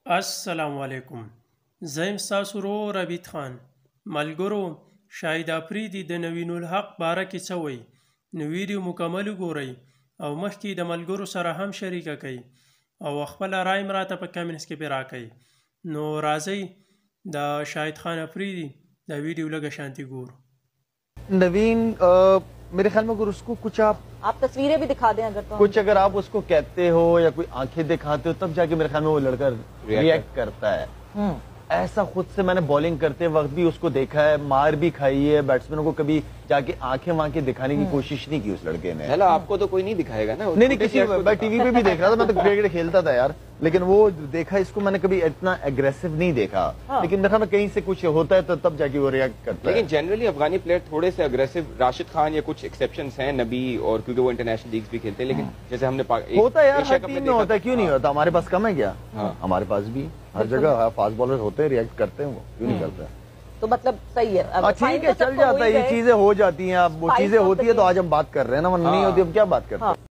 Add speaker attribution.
Speaker 1: अस्सलामुअलैकुम ज़ैम सासुरो रबीत खान मलगुरो शाहिद आफरीदी द नवीनुल हक बारा की सवई न वीडियो मुकम्मल गोरई और मखी द मलगुरो सरा हम शरीका कई और खपल राय मराता पर कमेंट्स के पे राकई नो राजई द शाहिद खान आफरीदी द वीडियो लगा शांति गोर
Speaker 2: नवीन मेरे ख्याल में अगर उसको कुछ आप
Speaker 3: तस्वीरें भी दिखा दें अगर तो
Speaker 2: कुछ अगर आप उसको कहते हो या कोई आंखें दिखाते हो तब जाके मेरे ख्याल में वो लड़का रिएक्ट करता है। ऐसा खुद से मैंने बॉलिंग करते वक्त भी उसको देखा है, मार भी खाई है बैट्समैनों को, कभी जाके आंखें वांखें दिखाने की कोशिश नहीं की उस लड़के ने।
Speaker 4: हेलो, आपको तो कोई नहीं दिखाएगा ना?
Speaker 2: नहीं किसी मैं टीवी पे भी देख रहा था, मैं तो क्रिकेट खेलता था यार, लेकिन वो देखा इसको मैंने कभी इतना एग्रेसिव नहीं देखा। लेकिन देखा मैं कहीं से कुछ होता है तो तब जाके वो रिएक्ट करता है।
Speaker 4: लेकिन जनरली अफगानी प्लेयर थोड़े से अग्रेसिव, राशिद खान या कुछ एक्सेप्शंस हैं, नबी, और क्योंकि वो इंटरनेशनल लीग्स भी खेलते हैं, लेकिन जैसे हमने
Speaker 2: होता है यार, हर टीम में होता है, क्यों नहीं होता? हमारे पास कम है क्या? हमारे पास भी हर जगह फास्ट बॉलर होते हैं, रिएक्ट करते हैं, वो क्यों नहीं करते?
Speaker 3: तो मतलब सही है,
Speaker 2: ठीक है, चल जाता है, ये चीजें हो जाती हैं। अब वो चीजें होती है तो आज हम बात कर रहे हैं ना, नहीं होती अब क्या बात करते हैं।